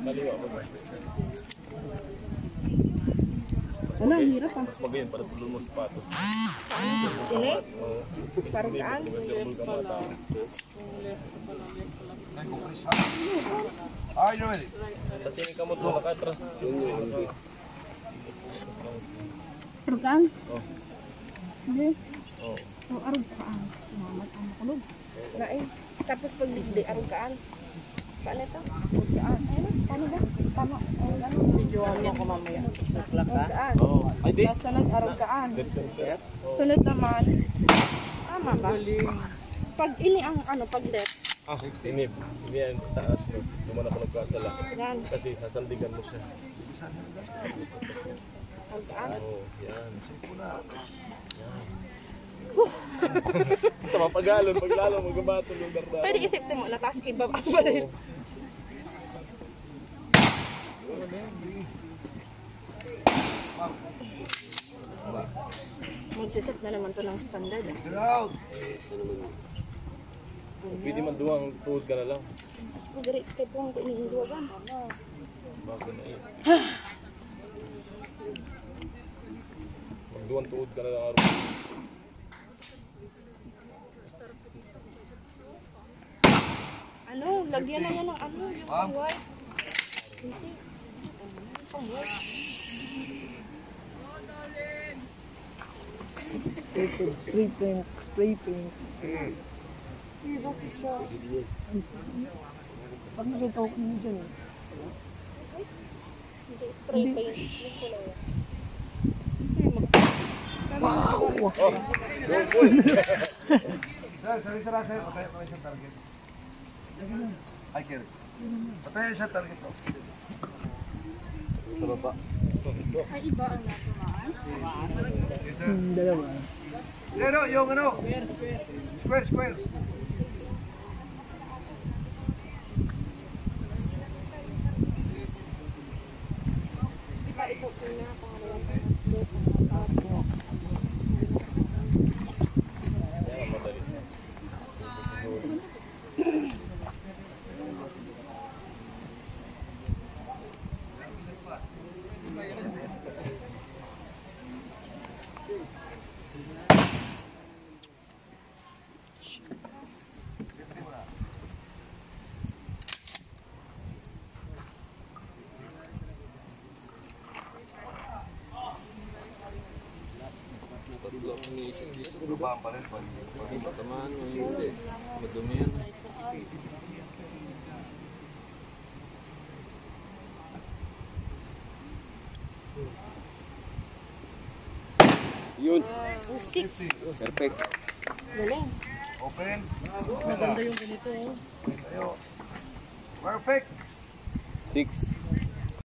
Kaliwa ko ba? Wala, hirap ah. Mas magayon para tulong mo sapatos. Ini? Parang kaan? Are you ready? Kasi yung kamot mo nakatras. Parang kaan? Oh. Hindi. Oh. Oh, arog kaan. Sumamat ang makulog. Wala Tapos pag di arog kaan. Paano ito? Arog kaan. Ayun, paano ba? Tama. Ano? Videoan mo ko mamaya. Sa plak ha? Oh. Ay di? Sunod arog kaan. Sunod naman. Tama ba? Pag ini ang pag left. Inip. Hindi yan taas mo. Naman ako nagkasala. Yan. Kasi sasandigan mo siya. Arog kaan. Oh, yan. Tama pagalon, paglalo, magabato ng darda. Pwede isipin mo na taas ibaba pa rin. Magsiset na naman to ng standard. Get out! Pwede man duwang tuhod ka na lang. Mas pagari kay pong ko iniinduwagan. Bago na yun. Magduwang tuhod ka na lang araw. Lagyan na yan ng yung pang-white. Pang-white. Spray paint. Bakit siya? Pag nakita ko kami dyan eh. Hindi, spray paint. Yung kulay. Wow! Oh, go, boy! Sir, patay sa target. Ay, kiri. Patay sa target to. Sa baba. Ay, iba ang natumaan. Dalawa. Ano, yung ano? Square. Ito po na pangalawang Yan ang madali. Lubaan pa rin. Matamaan, hindi. Madumi yan. Yun. 6. Perfect. Galing. Open. Maganda yung ganito. Ayo. Perfect. 6.